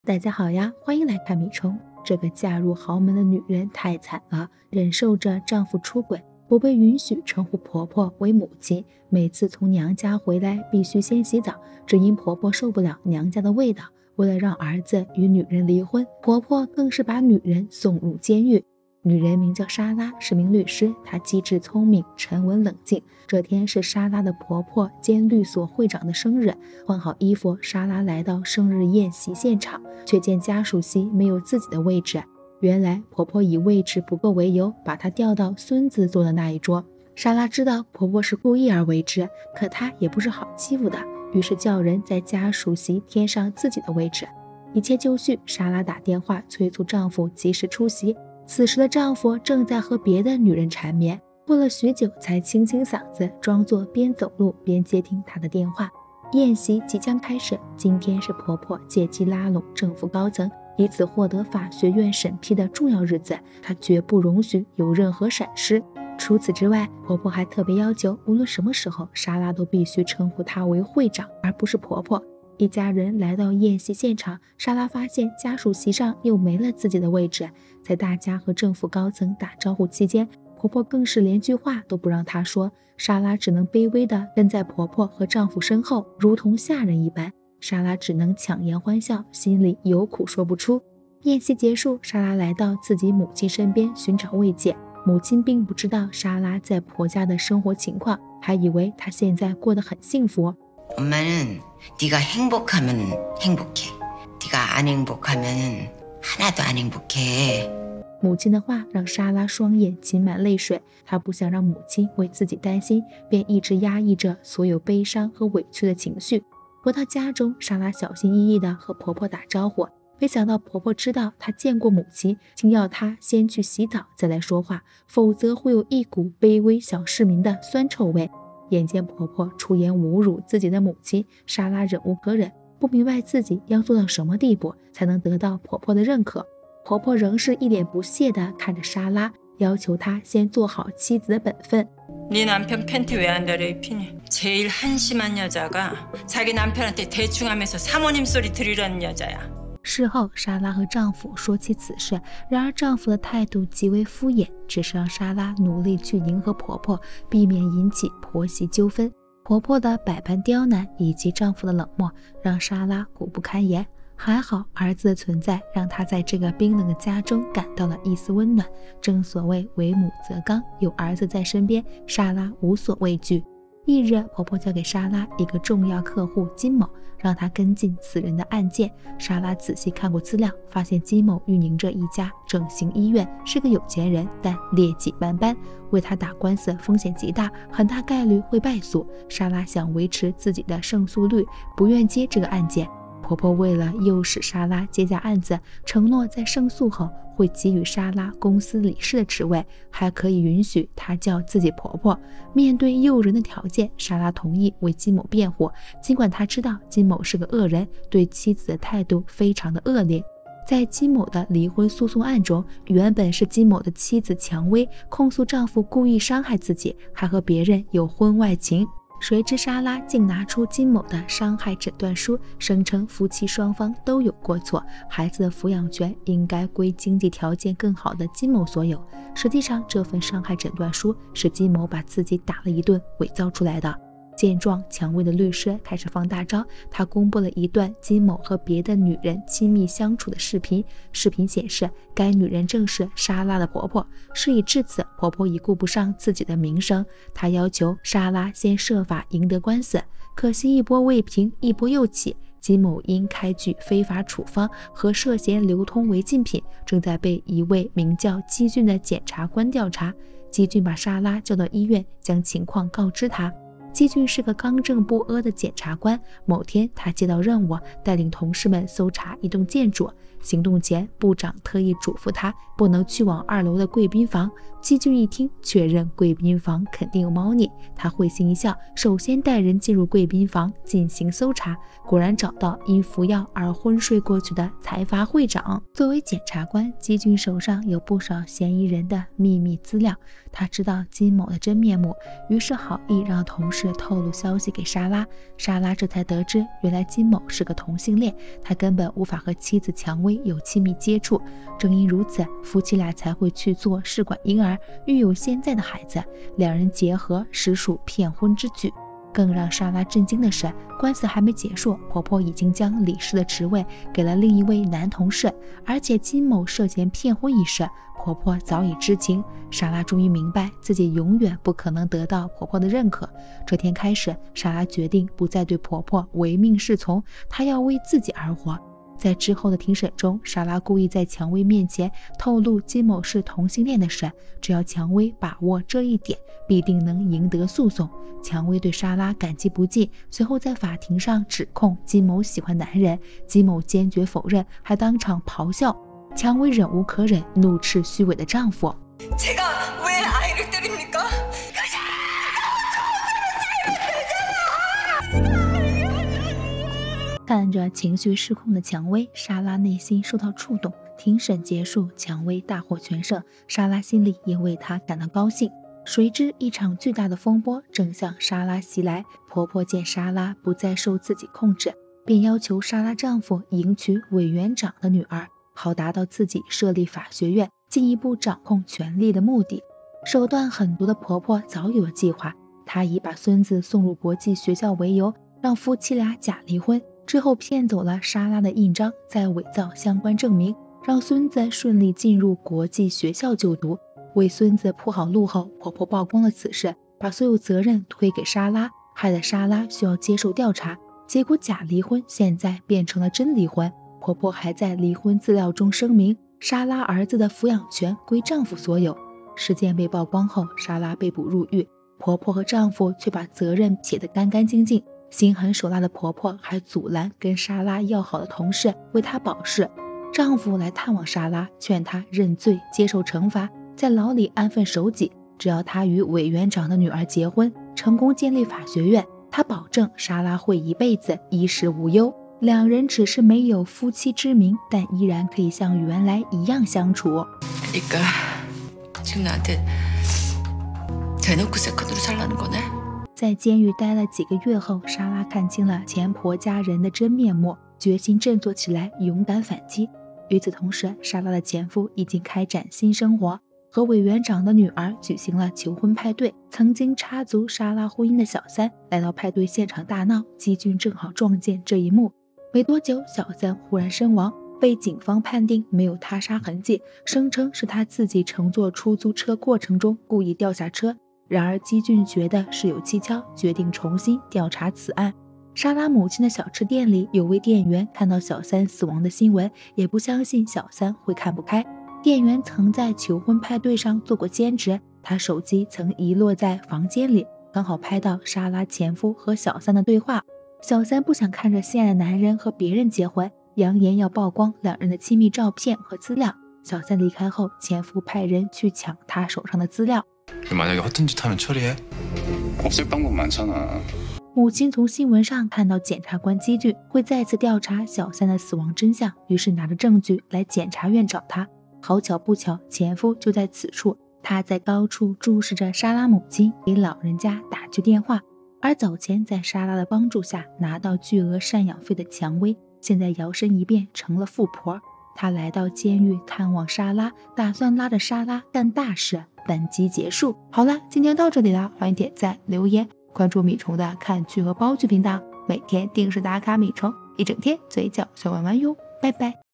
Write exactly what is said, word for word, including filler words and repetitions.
大家好呀，欢迎来看米虫。这个嫁入豪门的女人太惨了，忍受着丈夫出轨，不被允许称呼婆婆为母亲，每次从娘家回来必须先洗澡，只因婆婆受不了娘家的味道。为了让儿子与女人离婚，婆婆更是把女人送入监狱。女人名叫莎拉，是名律师，她机智聪明，沉稳冷静。这天是莎拉的婆婆兼律所会长的生日，换好衣服，莎拉来到生日宴席现场，却见家属席没有自己的位置。原来婆婆以位置不够为由，把她调到孙子坐的那一桌。莎拉知道婆婆是故意而为之，可她也不是好欺负的，于是叫人在家属席添上自己的位置。一切就绪，莎拉打电话催促丈夫及时出席。此时的丈夫正在和别的女人缠绵，过了许久才清清嗓子，装作边走路边接听她的电话。宴席即将开始，今天是婆婆借机拉拢政府高层，以此获得法学院审批的重要日子，她绝不容许有任何闪失。除此之外，婆婆还特别要求，无论什么时候，莎拉都必须称呼她为会长，而不是婆婆。一家人来到宴席现场，莎拉发现家属席上又没了自己的位置。在大家和政府高层打招呼期间，婆婆更是连句话都不让她说，莎拉只能卑微地跟在婆婆和丈夫身后，如同下人一般。莎拉只能强颜欢笑，心里有苦说不出。宴席结束，莎拉来到自己母亲身边寻找慰藉。母亲并不知道莎拉在婆家的生活情况，还以为她现在过得很幸福。 엄마는 네가 행복하면 행복해. 네가 안 행복하면 하나도 안 행복해. 母亲的话让莎拉双眼噙满泪水，她不想让母亲为自己担心，便一直压抑着所有悲伤和委屈的情绪。回到家中，莎拉小心翼翼地和婆婆打招呼，没想到婆婆知道她见过母亲，竟要她先去洗澡再来说话，否则会有一股卑微小市民的酸臭味。眼见婆婆出言侮辱自己的母亲，莎拉忍无可忍，不明白自己要做到什么地步才能得到婆婆的认可。婆婆仍是一脸不屑地看着莎拉，要求她先做好妻子的本分。 네 남편 팬티 왜 안 내려입히니? 제일 한심한 여자가 자기 남편한테 대충하면서 사모님 소리 들으라는 여자야. 事后，莎拉和丈夫说起此事，然而丈夫的态度极为敷衍，只是让莎拉努力去迎合婆婆，避免引起婆媳纠纷。婆婆的百般刁难以及丈夫的冷漠，让莎拉苦不堪言。还好儿子的存在，让她在这个冰冷的家中感到了一丝温暖。正所谓为母则刚，有儿子在身边，莎拉无所畏惧。翌日，婆婆交给莎拉一个重要客户金某，让她跟进此人的案件。莎拉仔细看过资料，发现金某运营着一家整形医院，是个有钱人，但劣迹斑斑，为他打官司风险极大，很大概率会败诉。莎拉想维持自己的胜诉率，不愿接这个案件。婆婆为了诱使莎拉接下案子，承诺在胜诉后会给予莎拉公司理事的职位，还可以允许她叫自己婆婆。面对诱人的条件，莎拉同意为金某辩护，尽管她知道金某是个恶人，对妻子的态度非常的恶劣。在金某的离婚诉讼案中，原本是金某的妻子蔷薇控诉丈夫故意伤害自己，还和别人有婚外情。谁知莎拉竟拿出金某的伤害诊断书，声称夫妻双方都有过错，孩子的抚养权应该归经济条件更好的金某所有。实际上，这份伤害诊断书是金某把自己打了一顿伪造出来的。见状，蔷薇的律师开始放大招，他公布了一段金某和别的女人亲密相处的视频。视频显示，该女人正是莎拉的婆婆。事已至此，婆婆已顾不上自己的名声，她要求莎拉先设法赢得官司。可惜一波未平，一波又起。金某因开具非法处方和涉嫌流通违禁品，正在被一位名叫姬俊的检察官调查。姬俊把莎拉叫到医院，将情况告知他。姬俊是个刚正不阿的检察官。某天，他接到任务，带领同事们搜查一栋建筑。行动前，部长特意嘱咐他不能去往二楼的贵宾房。姬俊一听，确认贵宾房肯定有猫腻，他会心一笑，首先带人进入贵宾房进行搜查，果然找到因服药而昏睡过去的财阀会长。作为检察官，姬俊手上有不少嫌疑人的秘密资料，他知道金某的真面目，于是好意让同事士透露消息给莎拉，莎拉这才得知原来金某是个同性恋，他根本无法和妻子蔷薇有亲密接触，正因如此，夫妻俩才会去做试管婴儿，育有现在的孩子，两人结合实属骗婚之举。更让莎拉震惊的是，官司还没结束，婆婆已经将理事的职位给了另一位男同事，而且金某涉嫌骗婚一事，婆婆早已知情。莎拉终于明白自己永远不可能得到婆婆的认可。这天开始，莎拉决定不再对婆婆唯命是从，她要为自己而活。在之后的庭审中，莎拉故意在蔷薇面前透露金某是同性恋的事，只要蔷薇把握这一点，必定能赢得诉讼。蔷薇对莎拉感激不尽，随后在法庭上指控金某喜欢男人，金某坚决否认，还当场咆哮。蔷薇忍无可忍，怒斥虚伪的丈夫。看着情绪失控的蔷薇，莎拉内心受到触动。庭审结束，蔷薇大获全胜，莎拉心里也为她感到高兴。谁知一场巨大的风波正向莎拉袭来，婆婆见莎拉不再受自己控制，便要求莎拉丈夫迎娶委员长的女儿，好达到自己设立法学院，进一步掌控权力的目的。手段狠毒的婆婆早有计划，她以把孙子送入国际学校为由，让夫妻俩假离婚，之后骗走了莎拉的印章，再伪造相关证明，让孙子顺利进入国际学校就读。为孙子铺好路后，婆婆曝光了此事，把所有责任推给莎拉，害得莎拉需要接受调查。结果假离婚现在变成了真离婚，婆婆还在离婚资料中声明，莎拉儿子的抚养权归丈夫所有。事件被曝光后，莎拉被捕入狱，婆婆和丈夫却把责任撇得干干净净。心狠手辣的婆婆还阻拦跟莎拉要好的同事为她保释，丈夫来探望莎拉，劝她认罪接受惩罚，在牢里安分守己，只要她与委员长的女儿结婚，成功建立法学院，他保证莎拉会一辈子衣食无忧。两人只是没有夫妻之名，但依然可以像原来一样相处。 그러니까 지금 나한테 대놓고 세컨으로 살라는 거네? 在监狱待了几个月后，莎拉看清了前婆家人的真面目，决心振作起来，勇敢反击。与此同时，莎拉的前夫已经开展新生活，和委员长的女儿举行了求婚派对。曾经插足莎拉婚姻的小三来到派对现场大闹，基俊正好撞见这一幕。没多久，小三忽然身亡，被警方判定没有他杀痕迹，声称是他自己乘坐出租车过程中故意掉下车。然而基俊觉得事有蹊跷，决定重新调查此案。莎拉母亲的小吃店里有位店员看到小三死亡的新闻，也不相信小三会看不开。店员曾在求婚派对上做过兼职，他手机曾遗落在房间里，刚好拍到莎拉前夫和小三的对话。小三不想看着心爱的男人和别人结婚，扬言要曝光两人的亲密照片和资料。小三离开后，前夫派人去抢他手上的资料。 만약에 허튼 짓 하면 처리해? 없앨 방법 많잖아. 母亲从新闻上看到检察官基俊会再次调查小三的死亡真相，于是拿着证据来检察院找他。好巧不巧，前夫就在此处，他在高处注视着莎拉母亲给老人家打去电话。而早前在莎拉的帮助下拿到巨额赡养费的蔷薇，现在摇身一变成了富婆。她来到监狱看望莎拉，打算拉着莎拉干大事。本集结束，好了，今天到这里了，欢迎点赞、留言、关注米虫的看剧和煲剧频道，每天定时打卡米虫，一整天嘴角小玩玩哟，拜拜。